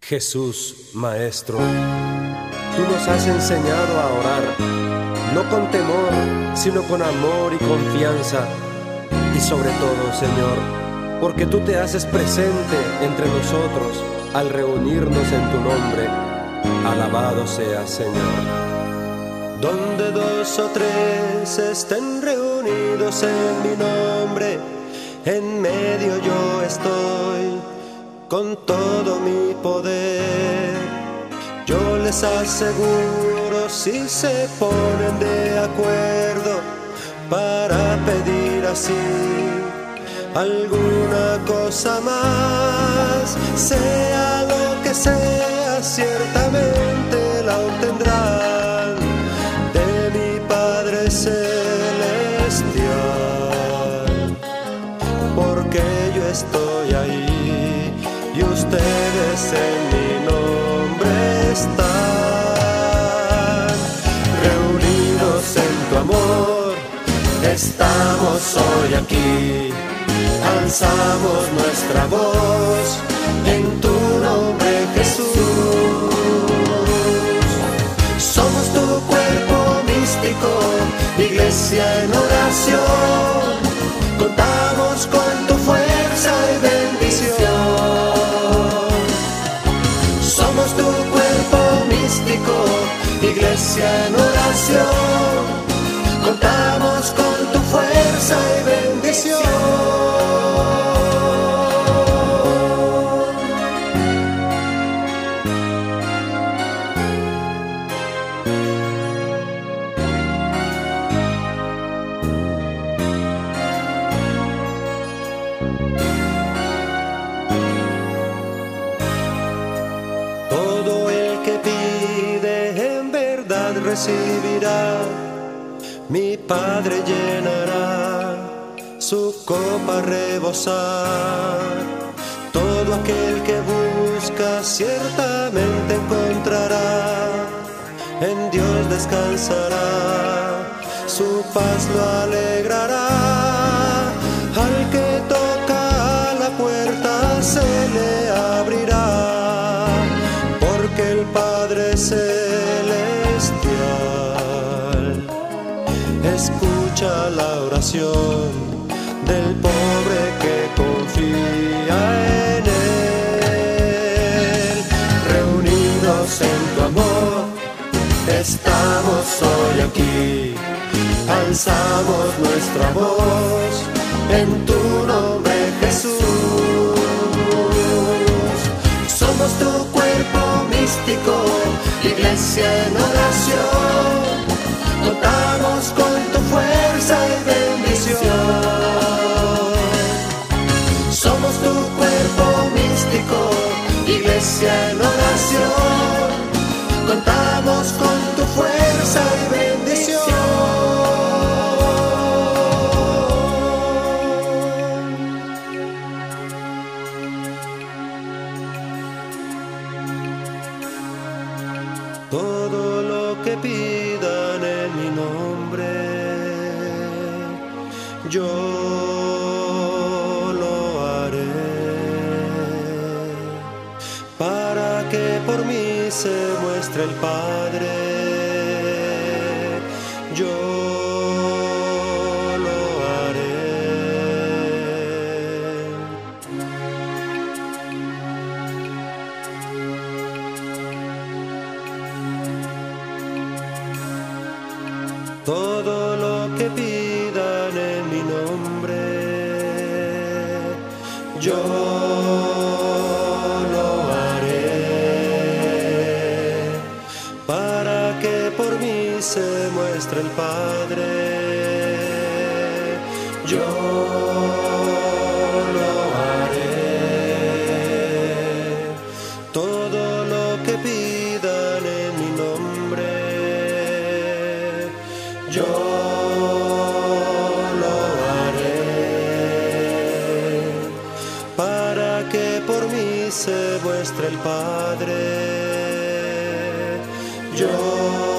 Jesús, Maestro, tú nos has enseñado a orar, no con temor, sino con amor y confianza. Y sobre todo, Señor, porque tú te haces presente entre nosotros al reunirnos en tu nombre. Alabado seas, Señor. Donde dos o tres estén reunidos en mi nombre, en medio yo estoy con todo mi poder. Yo les aseguro, si se ponen de acuerdo para pedir así alguna cosa más, sea lo que sea, ciertamente la obtendrán de mi Padre Celestial, porque yo estoy ahí y ustedes en mi nombre están reunidos en tu amor. Estamos hoy aquí, alzamos nuestra voz en tu nombre, Jesús. Somos tu cuerpo místico, iglesia en oración. Contamos con tu fuerza y bendición. Somos tu cuerpo místico, iglesia en oración. Contamos con tu fuerza y bendición. Todo el que pide en verdad recibirá. Mi Padre llenará su copa a rebosar. Todo aquel que busca ciertamente encontrará. En Dios descansará, su paz lo alegrará. Al que toca a la puerta se le abrirá, porque el Padre Celestial escucha la oración del pobre que confía en Él. Reunidos en tu amor, estamos hoy aquí, alzamos nuestra voz en tu nombre, Jesús. Somos tu cuerpo místico, iglesia en oración. Contamos con tu fuerza y bendición. Somos tu cuerpo místico, iglesia en oración. Contamos con tu fuerza y bendición. Todo lo que pidan en mi nombre, yo lo haré, para que por mí se muestre el Padre. Yo lo haré. Todo lo que pidan en mi nombre, yo lo haré, para que por mí se muestre el Padre. Yo lo haré. Todo lo que pidan en mi nombre, yo lo haré, para que por mí se muestre el Padre. Yo